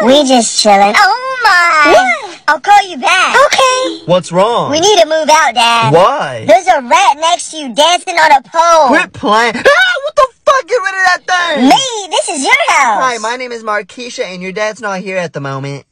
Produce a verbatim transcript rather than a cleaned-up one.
We just chilling. Oh my! What? I'll call you back. Okay. What's wrong? We need to move out, Dad. Why? There's a rat next to you dancing on a pole. Quit playing. Ah, what the fuck? Get rid of that thing. Me, this is your house. Hi, my name is Markeisha, and your dad's not here at the moment.